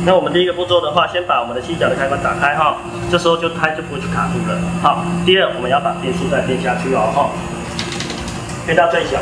那我们第一个步骤的话，先把我们的七角的开关打开哈，这时候胎就不会去卡住了。好，第二我们要把变速再变下去哦哈，变到最小，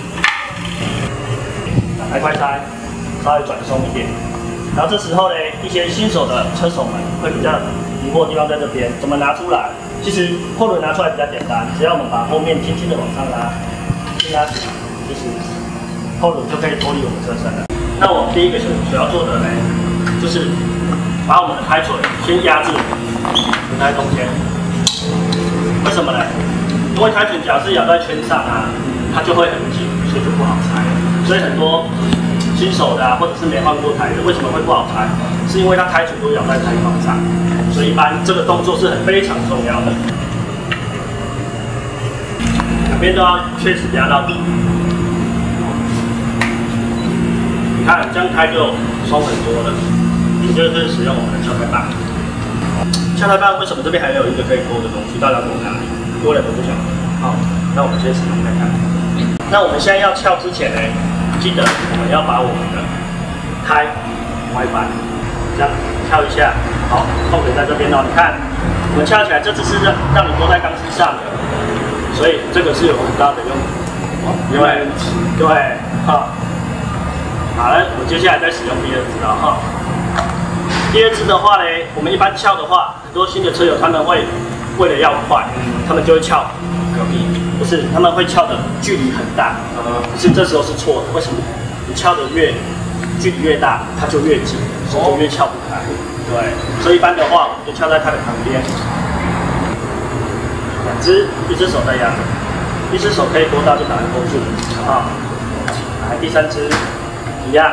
打开快拆，稍微转松一点。然后这时候呢，一些新手的车手们会比较疑惑的地方在这边，怎么拿出来？其实后轮拿出来比较简单，只要我们把后面轻轻的往上拉，轻拉起来，其实后轮就可以脱离我们车身了。那我们第一个所要做的呢，就是把我们的胎锤先压制轮胎中间。为什么呢？因为胎锤只要是咬在圈上啊，它就会很紧，所以就不好拆。所以很多新手的啊，或者是没换过胎的，为什么会不好拆？是因为它胎锤都咬在胎框上，所以一般这个动作是非常重要的。两边都要确实压到底。你看，这样胎就松很多了。你就是使用我们的撬胎棒。撬胎棒为什么这边还有一个可以勾的东西？大家勾哪里？多了都不晓得。好，那我们先使用看看。那我们现在要撬之前呢，记得我们要把我们的胎歪板这样撬一下。好，痛点在这边哦。你看，我们撬起来，这只是让你勾在钢丝上的，所以这个是有很大的用途。对，好。好了，我们接下来再使用第二支了哈。第二支的话呢，我们一般撬的话，很多新的车友他们会为了要快，他们就会撬隔壁，不是，他们会撬的距离很大，可是这时候是错的。为什么？你撬的距离越大，它就越紧，手就越撬不开。对，所以一般的话，我们就撬在它的旁边，两只，一只手在压着，一只手可以勾到就把它勾住，啊，来第三只。一样，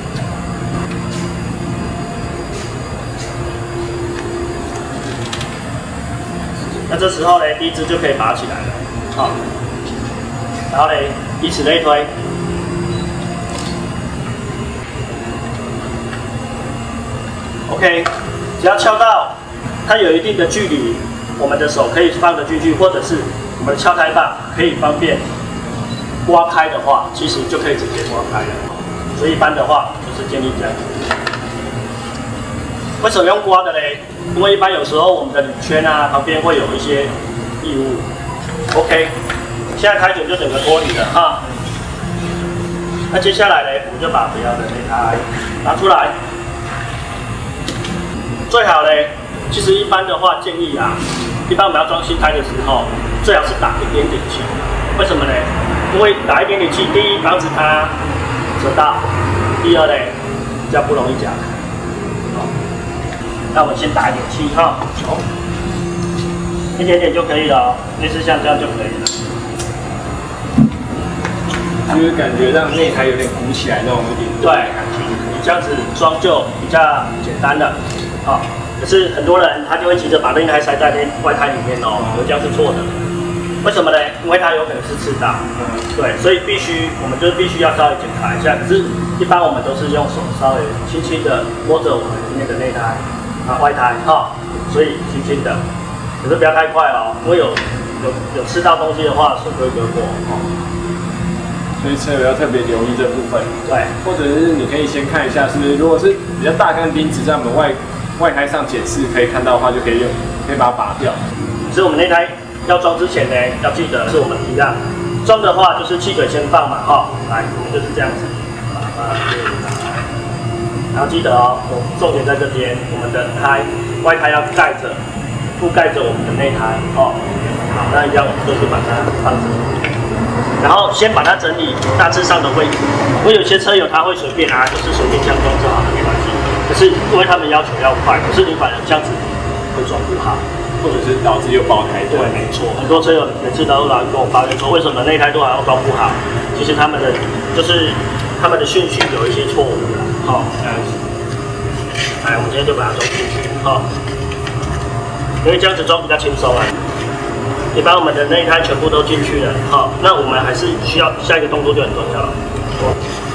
那这时候呢，第一支就可以拔起来了，好，然后呢，以此类推。OK， 只要撬到它有一定的距离，我们的手可以放得进去，或者是我们的撬胎棒可以方便刮开的话，其实就可以直接刮开了。所以一般的话，就是建议这样。为什么用刮的嘞？因为一般有时候我们的铝圈啊旁边会有一些异物。OK， 现在胎卷就整个脱离了哈。那接下来呢，我们就把不要的内胎拿出来。最好呢，其实一般的话建议啊，一般我们要装新胎的时候，最好是打一点点气。为什么呢？因为打一点点气，第一防止它折到，第二呢，比较不容易夹开。好，那我们先打一点气哈，好，一点点就可以了哦，类似像这样就可以了。 就是感觉让内胎有点鼓起来那种一点对，你这样子装就比较简单了。好，可是很多人他就会急着把内胎塞在外胎里面哦，这样是错的。为什么呢？因为它有可能是刺到，对，所以我们就必须要稍微检查一下。可是，一般我们都是用手稍微轻轻的摸着我们里面的内胎啊、外胎哈，所以轻轻的，可是不要太快哦，因为有吃到东西的话，手会割破哦。 所以车友要特别留意这部分。 对，或者是你可以先看一下，是不是如果是比较大根钉子在我们外胎上检视可以看到的话，就可以把它拔掉。 所以我们内胎要装之前呢，要记得是我们一样装的话，就是气嘴先放嘛，哈，来，我们就是这样子，把它卸下来，然后记得哦，重点在这边，我们的外胎要覆盖着我们的内胎，哦，好，那一样我们就是把它放着，然后先把它整理大致上的位置。我有些车友他会随便啊，就是随便这样装就好了，没关系。可是因为他们要求要快，可是你反而这样子会装不好。 或者是导致又爆胎。 对，没错，很多车友每次都来跟我抱怨说，为什么内胎都还要装不好？其实他们的顺序有一些错误的，好，这样子。来，我们今天就把它装进去，好，因为这样子装比较轻松啊。你把我们的内胎全部都进去了，好，那我们还是需要下一个动作就很重要了。